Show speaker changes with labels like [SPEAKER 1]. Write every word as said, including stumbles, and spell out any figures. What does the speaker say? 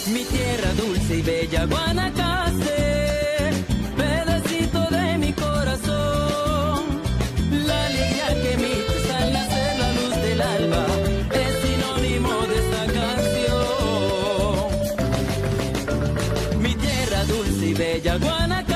[SPEAKER 1] Mi tierra dulce y bella Guanacaste, pedacito de mi corazón. La alegría que emite al nacer la luz del alba es sinónimo de esta canción. Mi tierra dulce y bella Guanacaste.